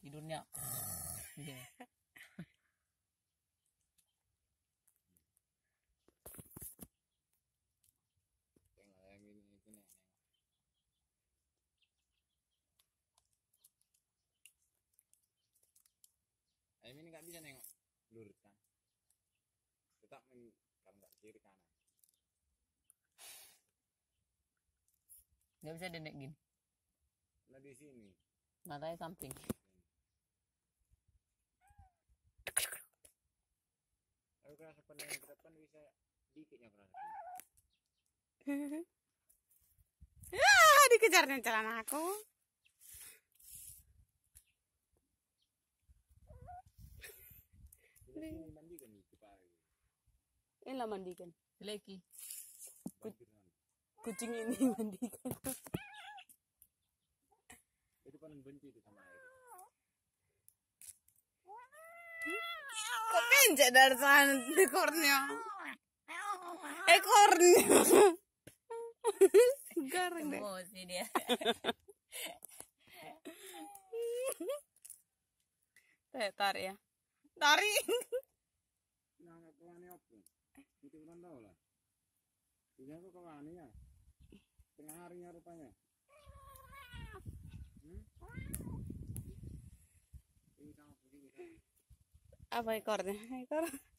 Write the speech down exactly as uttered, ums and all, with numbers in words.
tidurnya. Iya. Ayam ini nggak bisa nengok lurus kan, tetap kalau nggak kiri kanan. Nggak bisa dendek gini. Nah di sini. Matanya samping. Aku kerasa pandang ke depan bisa dikitnya kerasa. Ya, dikejarnya celana aku. Ini mandikan itu Pak. Ini lah mandikan. Leki. Kucing ini mandikan. Itu paling benci itu sama air. Kok pencet dari sana ekornya? Ekornya. Garang deh. Emosi dia. Tarik ya. Tarik. Nah, kemana apa? Itu kan tahu lah. Ini aku kemana ya? Tengah harinya rupanya. Hmm? Apa ekornya? Ekor.